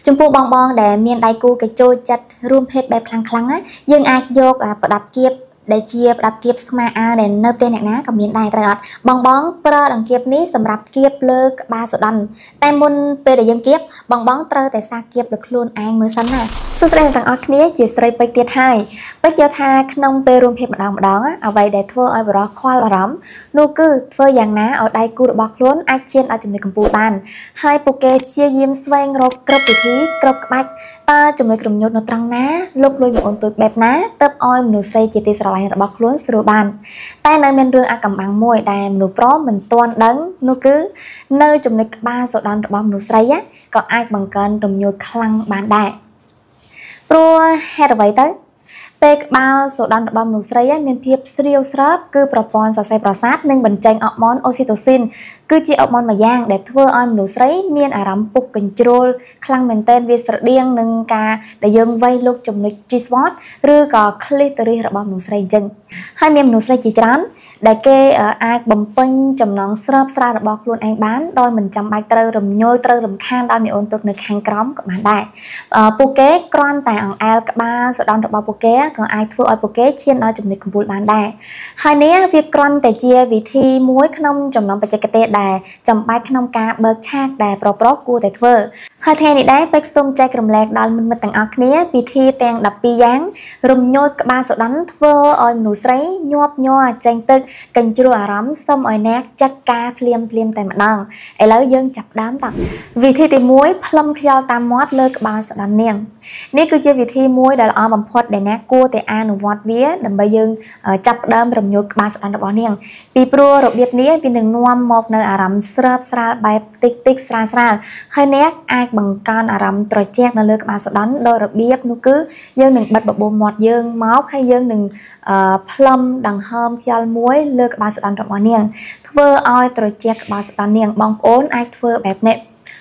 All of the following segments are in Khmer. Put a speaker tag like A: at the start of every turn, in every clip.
A: ចំពោះបងដែលមានដៃគូកញ្ចូលចិត្តរួមភេទបែបខ្លាំងៗណាយើងអាចយកប្រដាប់គៀបដែលជាប្រដាប់គៀបស្មាអាវដែលនៅផ្ទះអ្នកណាក៏មានដែរត្រូវអត់បងប្រើដង្កៀបនេះសម្រាប់គៀបលើក្បាលសូដន់តែមុនពេលដែលយើងគៀបបងត្រូវតែសាកគៀបលើខ្លួនឯងមើលសិនណាសួស្តីទាំងអស់គ្នាជាស្រីពេជ្រទៀតហើយពេជ្រយល់ថាក្នុងពេលរួមភេទម្ដងអ្វីដែលធ្វើឲ្យបរិះខ្វល់អារម្មណ៍នោះគឺធ្វើយ៉ាងណាឲ្យដៃគូរបស់ខ្លួនអាចឈានដល់ចំណុចកំពូលបានហើយពួកគេព្យាយាមស្វែងរកគ្រប់វិធីគ្រប់ក្បាច់តើចំណុចក្រញូតនៅត្រង់ណាលោកលួយមកអូនទួយបែបណាទៅឲ្យមនុស្សស្រីជាទីស្រឡាញ់របស់ខ្លួនស្រួលបានតែនៅមានរឿងអាកំបាំងមួយដែលមនុស្សប្រុសមិនទាន់ដឹងនោះគឺនៅចំណុចក្បាលសូដន់របស់មនុស្សស្រីក៏អាចបង្កើនរំញោចខ្លាំងបានដែរព្រោះហេតុអ្វីទៅពេលក្បាលសូដន់របស់មនុស្សស្រីមានភាពស្រាវស្រាប់គឺប្រព័ន្ធសរសៃប្រសាទនិងបញ្ចេញអរម៉ូនអូស៊ីតូស៊ីនគឺជាអរម៉ូនមួយយ៉ាងដែលធ្វើឲ្យមនុស្សស្រីមានអារម្មណ៍ពុកកញ្ជ្រោលខ្លាំងមែនទែនវាស្រដៀងនឹងការដែលយើងវាយលុកចំណុច G-spot ឬក៏ clitoris របស់មនុស្សស្រីអញ្ចឹងហើយមានមនុស្សស្រីជាច្រើនដែលគេអាចបំពេញចំណងស្រើបស្រាលរបស់ខ្លួនឯងបានដោយមិនចាំបាច់ត្រូវរំញោចត្រូវរំខានដល់មីអូនទុកនៅខាងក្រោមក៏បានដែរពួកគេគ្រាន់តែអង្អែលក្បាលសូដន់របស់ពួកគេក៏អាចធ្វើឲ្យពួកគេឈានដល់ចំណុចកំពូលបានដែរហើយនេះវាគ្រាន់តែជាវិធីមួយក្នុងចំណោមបច្ចេកទេសដែលចាំបាច់ក្នុងការបើកឆាកដែលប្រុសគួរតែធ្វើហើយថ្ងៃនេះដែរពេកសូមចែករំលែកដល់មិត្តទាំងអស់គ្នាពិធីទាំង12យ៉ាងរំញោចក្បាលសូដន់ធ្វើឲ្យមនុស្សស្រីញាប់ញ័រចេញទឹកកញ្ជ្រោលអារម្មណ៍សូមឲ្យអ្នកចាត់ការភ្លាមតែម្ដងឥឡូវយើងចាប់ដើមតវិធីទី1ផ្លឹមខ្យល់តាមមាត់លើក្បាលសូដន់នាងនេះគឺជាវិធីមួយដែលល្អបំផុតដែលអ្នកគួរតែអនុវត្តវាដើម្បីយើងចាប់ដើមរំញោចក្បាលសូដន់របស់នាងពីព្រោះរបៀបនេះវានឹងនាំមកនៅអារម្មណ៍ស្រើបស្រាលបែបតិចស្រាលហើយអ្នកអាចបង្កើនអារម្មណ៍ត្រជាក់នៅលើក្បាលសូដន់ដោយរបៀបនោះគឺយើងនឹងបិទបបូរមាត់យើងមកហើយយើងនឹងផ្លឹមដង្ហើមខ្យល់មួយលើក្បាលសូដន់របស់នាងធ្វើឲ្យត្រជាក់ក្បាលសូដន់នាងបងប្អូនអាចធ្វើបែបនេះ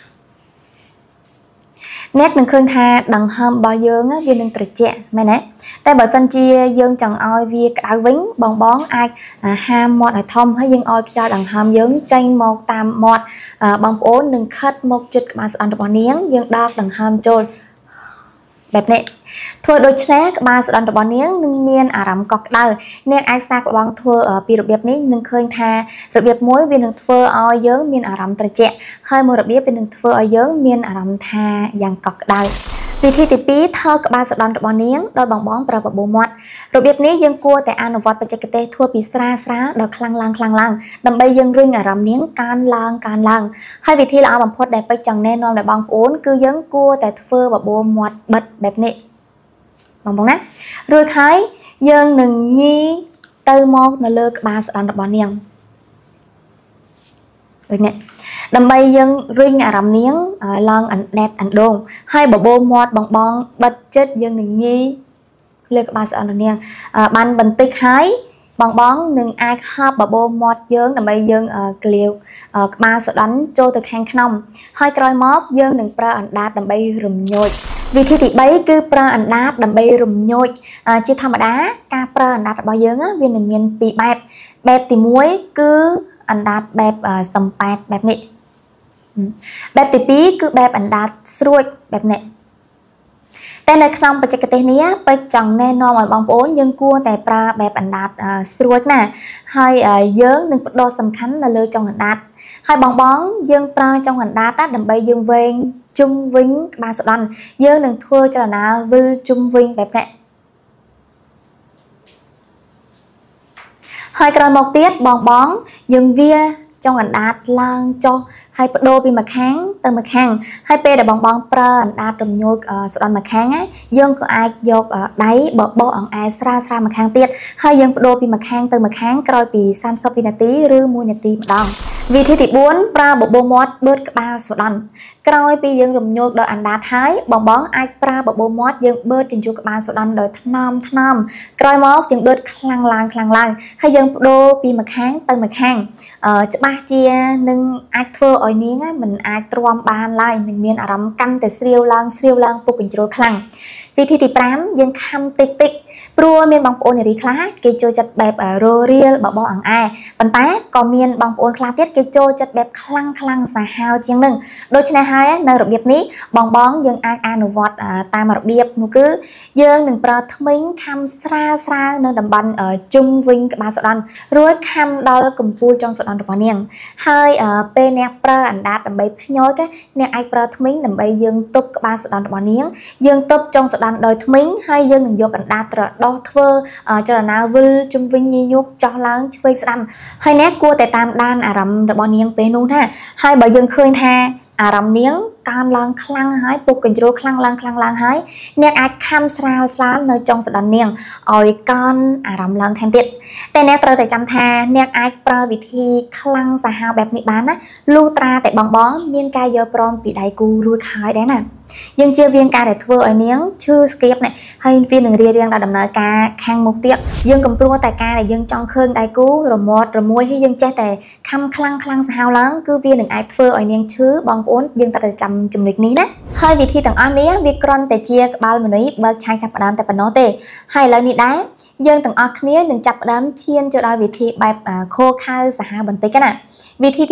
A: អ្នកនឹងឃើញថាដង្ហើមរបស់យើងវានឹងត្រជាក់មែនទេតែបើសិនជាយើងចង់ឲ្យវាក្តៅវិញបងអាចហាមមាត់ឲ្យធំហើយយើងឲ្យខ្យល់ដង្ហើមយើងចេញមកតាមមាត់បងប្អូននឹងខិតមកជិតក្បាលសូដន់របស់នាងយើងដកដង្ហើមចូលបែបនេះធ្វើដូច្នេះក្បាលសូដន់របស់នាងនឹងមានអារម្មណ៍កក់ក្ដៅអ្នកអាចសាកល្បងធ្វើពីរបៀបនេះនឹងឃើញថារបៀបមួយវានឹងធ្វើឲ្យយើងមានអារម្មណ៍ត្រជាក់ហើយមួយរបៀបវានឹងធ្វើឲ្យយើងមានអារម្មណ៍ថាយ៉ាងកក់ក្ដៅវិធីទី2ថើក្បាលសូដន់របស់នាងដោយបងប្រើបបូរមាត់របៀបនេះយើងគួរតែអនុវត្តបច្ចេកទេសធ្វើពីស្រាលដល់ខ្លាំងឡើងដើម្បីយើងរុញអារម្មណ៍នាងកើនឡើងហើយវិធីល្អបំផុតដែលពេជ្រចង់ណែនាំដល់បងប្អូនគឺយើងគួរតែធ្វើបបូរមាត់បិទបែបនេះបងប្អូនណារួចហើយយើងនឹងញីទៅមកនៅលើក្បាលសូដន់របស់នាងដូចនេះដើម្បីយើងរុញអារម្មណ៍នាងឡើងអណ្ដែតអណ្ដូងហើយបបូរមាត់បងបិទចិត្តយើងនឹងញីលើក្បាលសូដន់នាងបានបន្តិចហើយបងនឹងអាចហប់បបូរមាត់យើងដើម្បីយើងក្លៀវក្បាលសូដន់ចូលទៅខាងក្នុងហើយក្រោយមកយើងនឹងប្រើអណ្ដាតដើម្បីរំញោចវិធីទី3គឺប្រើអណ្ដាតដើម្បីរំញោចជាធម្មតាការប្រើអណ្ដាតរបស់យើងវានឹងមានពីរបែបទី1គឺអណ្ដាតបែបសំប៉ែតបែបនេះបែបទី2គឺបែបអណ្ដាតស្រួចបែបនេះតែនៅក្នុងបច្ចេកទេសនេះពេជ្រចង់ណែនាំឲ្យបងប្អូនយើងគួរតែប្រើបែបអណ្ដាតស្រួចណាហើយយើងនឹងផ្ដោតសំខាន់នៅលើចុងអណ្ដាតហើយបងយើងប្រើចុងអណ្ដាតដើម្បីយើងវែងជុំវិញក្បាលសូដន់យើងនឹងធ្វើចលនាវិលជុំវិញបែបនេះហើយក្រោយមកទៀតបងយើងវាចុងអណ្ដាតឡើងចុះហើយបដូរពីម្ខាងទៅម្ខាងហើយពេលដែលបងប្រើអណ្ដាតរំញោចសូដន់ម្ខាងយើងក៏អាចយកដៃបបោអង្អែលស្រាលម្ខាងទៀតហើយយើងបដូរពីម្ខាងទៅម្ខាងក្រោយពី30វិនាទីឬ1នាទីម្ដងវិធីទី4ប្រើបបូរមាត់បឺតក្បាលសូដន់ក្រោយពីយើងរំញោចដោយអណ្ដាតហើយបងអាចប្រើបបូរមាត់យើងបឺតជញ្ជក់ក្បាលសូដន់ដោយថ្នមក្រោយមកយើងបឺតខ្លាំងឡើងហើយយើងបដូរពីម្ខាងទៅម្ខាងច្បាស់ជានឹងអាចធ្វើឲ្យឲ្យនាងមិនអាចទ្រាំបានឡើយនឹងមានអារម្មណ៍កាន់តែស្រាវឡើងពុកកញ្ជ្រោលខ្លាំងវិធីទី5យើងខំតិចព្រោះមានបងប្អូននារីខ្លះគេចូលចិត្តបែបរោរៀលបបោអង្អែប៉ុន្តែក៏មានបងប្អូនខ្លះទៀតគេចូលចិត្តបែបខ្លាំងសាហាវជាងនឹងដូច្នេះហើយនៅរបៀបនេះបងយើងអាចអនុវត្តតាមរបៀបនោះគឺយើងនឹងប្រើធ្មេញខំស្រាលនៅតំបន់ជុំវិញក្បាលសុដន់រួចខំដល់កំពូលចុងសុដន់របស់នាងហើយពេលអ្នកប្រើអណ្ដាតដើម្បីភ្ញយអ្នកអាចប្រើធ្មេញដើម្បីយើងទប់ក្បាលសុដន់របស់នាងយើងទប់ចុងសុដន់ដោយធ្មេញហើយយើងនឹងយកអណ្ដាតត្រដោះធ្វើចលនាវិលជុំវិញញញប់ចោះឡើងឆ្វេងស្ដាំហើយអ្នកគួរតែតាមដានអារម្មណ៍របស់នាងពេលនោះណាហើយបើយើងឃើញថាអារម្មណ៍នាងកើនឡើងខ្លាំងហើយពុកកញ្ជ្រោលខ្លាំងឡើងហើយអ្នកអាចខំស្រាលនៅចុងសុដន់នាងឲ្យកើនអារម្មណ៍ឡើងថែមទៀតតែអ្នកត្រូវតែចាំថាអ្នកអាចប្រើវិធីខ្លាំងសាហាវបែបនេះបានណាលុះត្រាតែបងមានការយល់ព្រមពីដៃគូរួចហើយដែរណាយើងជៀសវាងការដែលធ្វើឲ្យនាងឈឺស្គៀបនេះហើយវានឹងរៀងដល់ដំណើរការខាងមុខទៀតយើងកំព្រួតែការដែលយើងចង់ឃើញដៃគូរមាត់រមួយហើយយើងចេះតែខំខ្លាំងសាហាវឡើងគឺវានឹងអាចធ្វើឲ្យនាងឈឺបងប្អូនយើងត្រូវតែចាំចំណុចនេះណាហើយវិធីទាំងអស់នេះវាគ្រាន់តែជាក្បាលមនុស្សបើកឆាយចាប់ផ្ដើមតែប៉ុណ្ណោះទេហើយឥឡូវនេះដែរយើងទាំងអស់គ្នានឹងចាប់ផ្ដើមឈានចូលដល់វិធីបែបខោខៅសាហាវបន្តិចណាវិធីទី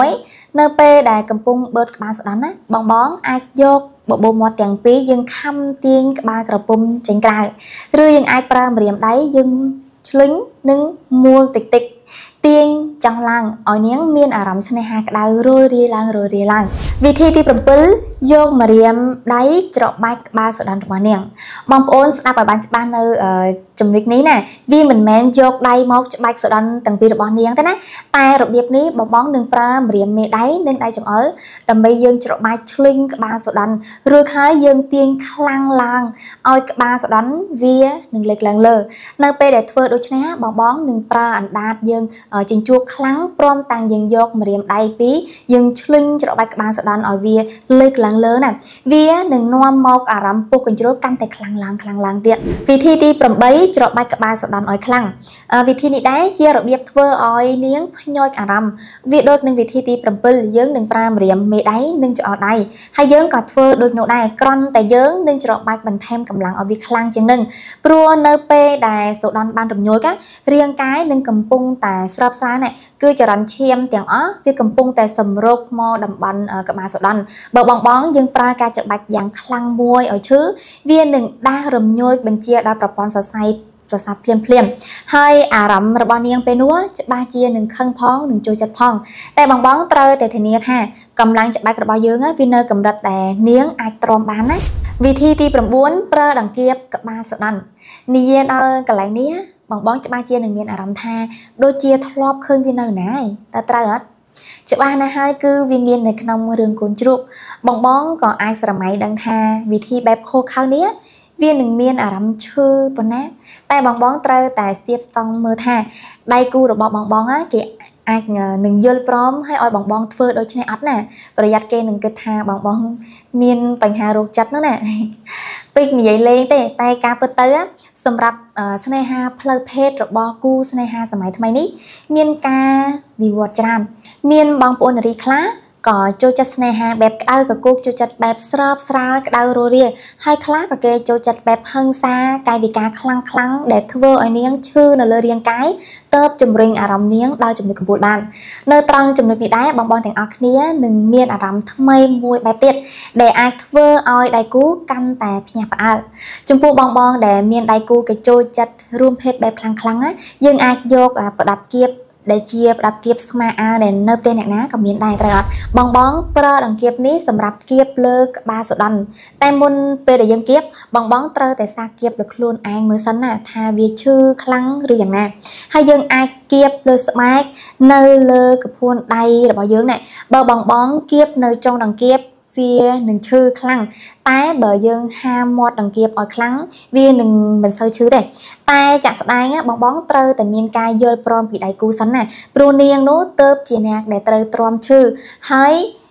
A: 6នៅពេលដែលកំពុងបឺតក្បាលស្ដាំណាបងអាចយកបបោមាត់ទាំងពីរយើងខំទាញក្បាលក្រពុំចេញក្រៅឬយើងអាចប្រើម្រាមដៃយើងឆ្លុញនិងមួលតិចទាញចង់ឡើងឲ្យនាងមានអារម្មណ៍ស្នេហាក្តៅរលរាយឡើងវិធីទី7យកម្រាមដៃច្របាច់ក្បាលសុដន់របស់នាងបងប្អូនស្ដាប់ឲ្យបានច្បាស់នៅចំណុចនេះណាវាមិនមែនយកដៃមកច្បាច់សុដន់ទាំងពីររបស់នាងទេណាតែរបៀបនេះបងនឹងប្រើម្រាមមេដៃនិងដៃចង្អុលដើម្បីយើងច្របាច់ឆ្លិញក្បាលសុដន់រួចហើយយើងទាញខ្លាំងឡើងឲ្យក្បាលសុដន់វានឹងលើកឡើងលើនៅពេលដែលធ្វើដូច្នេះបងនឹងប្រើអណ្ដាតយើងចិញ្ចួកខ្លាំងព្រមទាំងយើងយកម្រាមដៃពីរយើងឆ្លិញច្របាច់ក្បាលសុដន់ឲ្យវាលើកឡើងលើណាវានឹងនាំមកអារម្មណ៍ពុះកញ្ជ្រោលកាន់តែខ្លាំងឡើងទៀតវិធីទី8ច្របាច់ក្បាលសុដន់ឲ្យខ្លាំងវិធីនេះដែរជារបៀបធ្វើឲ្យនាងភ្ញយអារម្មណ៍វាដូចនឹងវិធីទី7យើងនឹងប្រើម្រាមមេដៃនិងច្អល់ដៃហើយយើងក៏ធ្វើដូចនោះដែរគ្រាន់តែយើងនឹងច្របាច់បន្ថែមកម្លាំងឲ្យវាខ្លាំងជាងនឹងព្រោះនៅពេលដែលសុដន់បានរំញោចរាងកាយនឹងកំពុងតែស្របស្រាលណាគឺចរន្តឈាមទាំងអស់វាកំពុងតែសម្រុកមកតំបន់ក្បាលសុដន់បើបងយើងប្រើការច្របាច់យ៉ាងខ្លាំងមួយឲ្យឈឺវានឹងដាស់រំញោចបញ្ជាដល់ប្រព័ន្ធសរសៃភ្លាមហើយអារម្មណ៍របស់នាងពេលនោះច្បាស់ជានឹងខឹងផងនឹងចូលចិត្តផងតែបងត្រូវតែធានាថាកម្លាំងច្របាច់របស់យើងវានៅកម្រិតដែលនាងអាចទ្រាំបានណាវិធីទី9ប្រើដង្កៀបក្បាលសុដន់និយាយដល់កន្លែងនេះបងច្បាស់ជានឹងមានអារម្មណ៍ថាដូចជាធ្លាប់ឃើញវានៅណាហើយតើត្រូវអត់ច្បាស់ណាស់ហើយគឺវាមាននៅក្នុងរឿងកូនជ្រូកបងក៏អាចស្រមៃដឹងថាវិធីបែបខូខៅនេះវានឹងមានអារម្មណ៍ឈឺប៉ុណ្ណាតែបងត្រូវតែស្ទាបស្ទង់មើលថាដៃគូរបស់បងគេអាចនឹងយល់ព្រមឲ្យបងធ្វើដូច្នេះអត់ណាប្រយ័ត្នគេនឹងគិតថាបងមានបញ្ហារោគចិត្តនោះណាពេកនិយាយលេងទេតែការពិតទៅសម្រាប់ស្នេហាផ្លូវភេទរបស់គូស្នេហាសម័យថ្មីនេះមានការវិវត្តច្រើនមានបងប្អូននារីខ្លះក៏ចូលចិត្តស្នេហាបែបក្តៅកគោកចូលចិត្តបែបស្របស្រាលក្តៅរលាហើយខ្លះក៏គេចូលចិត្តបែបហិង្សាកាយវិការខ្លាំងដែលធ្វើឲ្យនាងឈឺនៅលើរាងកាយទើបជំរុញអារម្មណ៍នាងដល់ចំណុចកំពូលបាននៅត្រង់ចំណុចនេះដែរបងទាំងអស់គ្នានឹងមានអារម្មណ៍ថ្មីមួយបែបទៀតដែលអាចធ្វើឲ្យដៃគូកាន់តែភ្ញាក់ផ្អើលចំពោះបងដែលមានដៃគូគេចូលចិត្តរួមភេទបែបខ្លាំងណាយើងអាចយកប្រដាប់គៀបដែលជាប្រដាប់គៀបស្មាអាវដែលនៅផ្ទះអ្នកណាក៏មានដែរត្រូវអត់បងប្រើដង្កៀបនេះសម្រាប់គៀបលើក្បាលសុដន់តែមុនពេលដែលយើងគៀបបងត្រូវតែសាកគៀបលើខ្លួនឯងមើលសិនណាថាវាឈឺខ្លាំងឬយ៉ាងណាហើយយើងអាចគៀបលើស្បែកនៅលើកពួនដៃរបស់យើងណាបើបងគៀបនៅចុងដង្កៀបវានឹងឈឺខ្លាំងតែបើយើងហាមមាត់ដង្កៀបឲ្យខ្លាំងវានឹងមិនសូវឈឺទេតែចាក់ស្ដែងបងត្រូវតែមានការយល់ព្រមពីដៃគូសិនណាព្រោះនាងនោះទៅជាអ្នកដែលត្រូវទ្រាំឈឺហើយ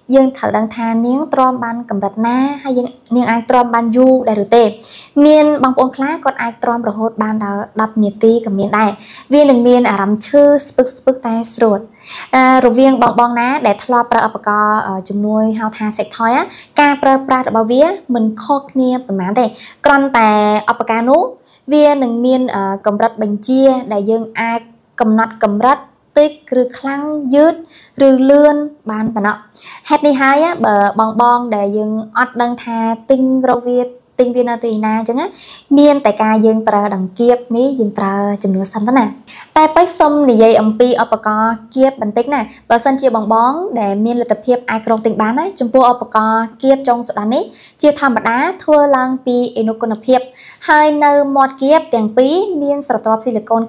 A: dương thở đang tha niếng trom ban cầm đặt na hay dương niếng ai trom ban du đại được tê miền bằng ôn khá còn ai trom rồi hốt ban đào đập nhiệt ti cầm miền đại viên đừng miền rắm chư spuk tay sượt rồi viên bong ná để thlo pra ập co chum nuôi hao tha sạch thôi á ca pra được bao vía mình khó nia phần mán đây còn tại ập ca nú viên đừng miền cầm đặt bánh chia để dương ai cầm nọt cầm rắt tích rư khăn dứt rư lươn ban nọ hết đi hai á bờ bong để dừng ọt đăng thà tinh rau việt tinh viên tì na chứ á miên tại ca dừng pra đằng kiếp ní dừng pra chấm nửa xanh thế này tai bách sông này dây âm pi opco kiếp bản tích này bờ sân chia bong để miên là tập hiệp ai trong tình bán ấy chúng tôi opco kiếp trong số đó ní chia tham đá thua lang pi enokon hiệp hai nơi một kiếp tiền pí miên sọt silicon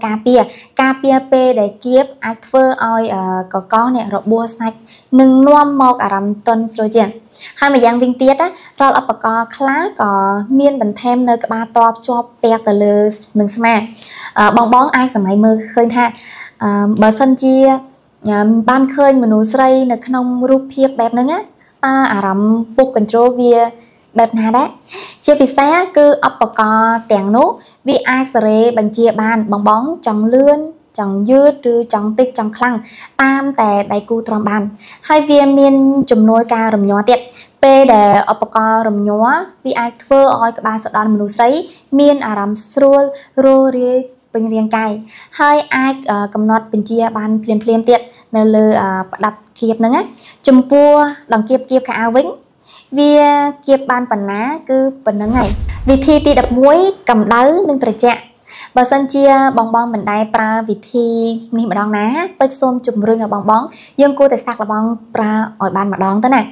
A: capia p để kiếp ai thưa oi có con này rồi bua sạch nâng loam mọc rắm tuần rồi chứ hai mà giang vinh tiết á rồi opco khá có miên bản thêm nơi các ba top cho pe cờ lư nâng xem bong ai sắm máy mơ khơi tha bờ sân chia ban khơi mà núi xây nè không rúp hiệp đẹp nữa á ta rắm buộc control via đẹp nào đấy chia vì sao cứ opco tiền nốt vì ai sẽ bằng chia ban bong trong lươn trong dưa trừ trong tích trong khăn tam tè đầy cu tròn bàn hai viên miên chùm nuôi ca rầm nhỏ tiệt p để opco rầm nhỏ vì ai thưa oi các ba sợ đòn mình sấy miên rắm srul rori bên riêng cài hai ai cầm nọt bên chia ban phèn tiệt nơi lơ đập kiệp nữa á chùm pua đằng kiệp cả áo vĩnh vì kiệp ban phần ná cứ phần nắng ngày vì thi ti đập muối cầm đáy nâng trời chạ bà sân chia bong mình đai pra vị thi ni mà đón ná bách xôm chùm rương ở bong dương cô tại sạc là bong pra ở bàn mà đón thế này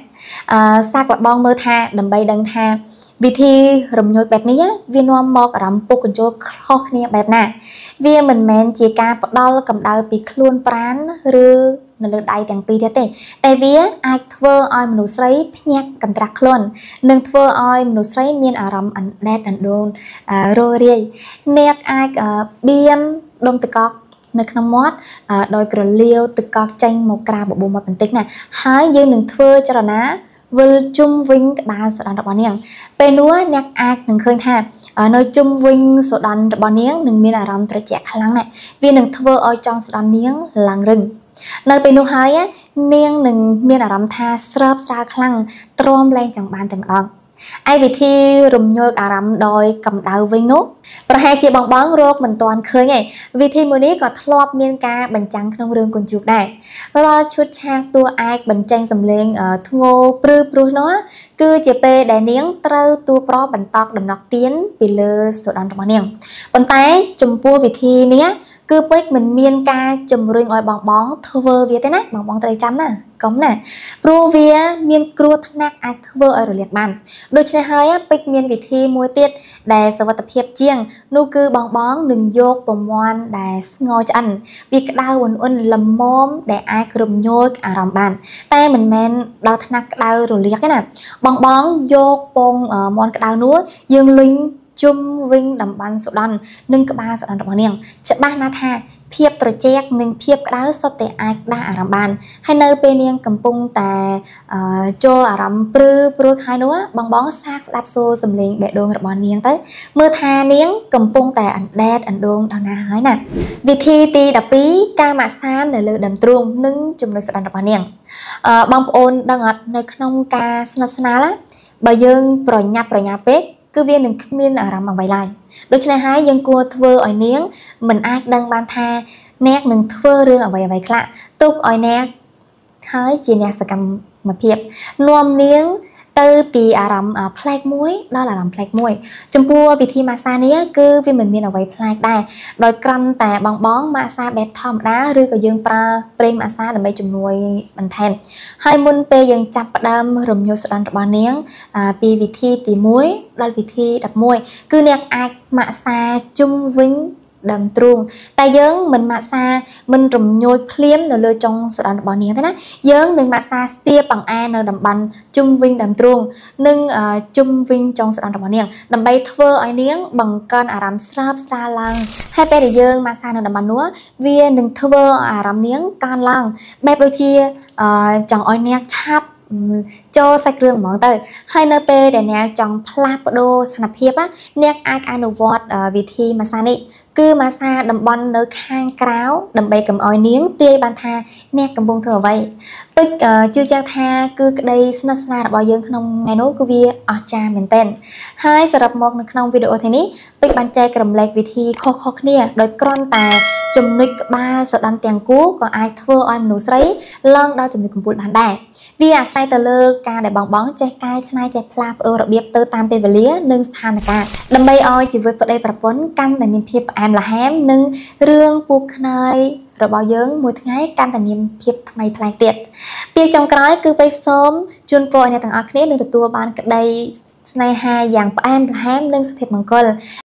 A: sạc là bong mơ tha đầm bay đằng tha vị thi rầm nhồi bẹp ní á viên noam mọc rắm bốc con chốt khó khăn bẹp nè viên mình men chia ca bắt đầu cầm đau bị luôn prán rư nè lượt đai tiếng pi thế tê tại vì ai thưa oi mình sấy nhạc cần trắc luôn nâng thưa oi mình sấy miên rắm ăn đét ăn đôn rồi đi nét ai biên đông từ cọc nơi khăm mót đôi cờ liêu từ cọc tranh một cà bộ một bình tích này hai dương đừng thưa cho nó vừa chung vinh ba số đàn đọc bao nhiêu bên núa nét ai đừng khơi tha ở nơi chung vinh số đàn đọc bao nhiêu đừng miên là rắm trời trẻ khăn này viên đừng thưa oi trong số đàn niếng làng rừng nơi bên núa hai á niêng đừng miên là rắm tha srap ra khăn trom lên chẳng bàn tìm đòn ai vì thi rùm nhôi rắm đôi cầm đào vinh nốt và hai chị bong rốt mình toàn khơi ngày vì thi mùa ní có thọp miên ca bánh trắng trong rương con chuột này và chút trang tua ai bánh tranh dầm lên ở thu ngô pru nó cứ chỉ pe đại niếng trâu tua pro bánh tọt đầm nọc tiến vì lơ số đàn trong niềng bánh tay chùm pua vì thi ní cứ bếch mình miên ca chùm rương oi bong thơ vì thế này bong tay chấm nè cống nè pro vía miên cua thắc ai thơ ở rồi liệt bàn đôi chân hai á bếch miên vì thi mua tiết để sở vật tập hiệp chiêng nu cứ bong đừng dốt bong ngoan để ngồi chân vì cái đau uốn lầm mồm để ai cầm nhôi rầm bàn tay mình men đau thắc đau rồi liệt cái nè bong dốt bong mòn cái đau núa dương linh chung vinh đầm ban số đòn nâng các ba số đòn đọc niềng chợ ba na tha phiệp trò chẹt nâng phiệp đá so tệ ai đa rầm bàn hay nơi bên niềng cầm pung tà cho rầm pru hai núa bong xác đạp xô sầm liền bẹ đôn đọc niềng tới mưa tha niềng cầm pung tà ảnh đét ảnh đôn đào na hái nè vì thi ti đập pí ca mạ san để lừa đầm truông nâng chùm được số đòn đọc niềng bong ôn đang ngọt nơi không ca sna lá bà dương pro nhà pet cứ viên đừng miên rắm bằng bài lại đối với hai dân cua thưa ở niếng mình ai đang ban tha nét đừng thưa rương ở bài lạ tục ở nét hai chỉ nét sẽ cầm mà phiệp nuông niếng từ pi rắm plek muối đó là làm plek muối chấm pua vì thi massage ní cứ vì mình miên ở bài plek đây đòi canh tà bong massage bẹp thom đá rư có dương pra prem massage để mấy chùm nuôi bằng thèm hai môn pe dương chập đam rầm nhô sờ đan bao niếng pi vì thi tỉ muối đó là vì thi đập muối cứ nẹt ai massage chung vinh đầm truông tại dớn mình massage mình rầm nhôi clean rồi lơ trong sữa đàn bao niên thế này dớn mình massage tia bằng a nơi đầm bắn chung vinh đầm truông nâng chung vinh trong sữa đàn bao niên đầm bay thưa ở niếng bằng cân rắm srap sa lang hai bé để dớn massage nơi đầm bắn núa viên nâng thưa rắm niếng can lang bẹp đôi chia chẳng oi nẹt chắp cho sạch rương món tới hai nơi pe để nè trong plapdo sản phiếp á nè ai ăn vọt vị thi mà sa nị cứ mà sa đầm bon nơi khang cáo đầm bay cầm oi niếng tê ban tha nè cầm bông thừa vậy bích chưa cha tha cứ đây sna bao dương không ngày nốt cứ vía ở cha mình tên hai sập một trong video thế ní bích ban trai cầm lệch vị thi khó khó nè đôi con tài chùm nick ba sợ đăng tiền cú còn ai thưa oan nụ sấy lăng đau chùm nick cùng bụi bàn đài vì sai tờ lơ ca để bong bóng che cai chai che plap ở đặc biệt từ tam pe về lía nâng sàn ca đâm bay oi chỉ vượt vào đây bập vốn căn tại miền thiệp em là hém nâng rương buộc này rồi bao dưỡng mùi tháng căn tại miền thiệp này plai tiệt việc trong cái cứ bay sớm chun vội nhà thằng ở kia nâng từ tua ban đây này hai dạng em là hém nâng thiệp bằng coi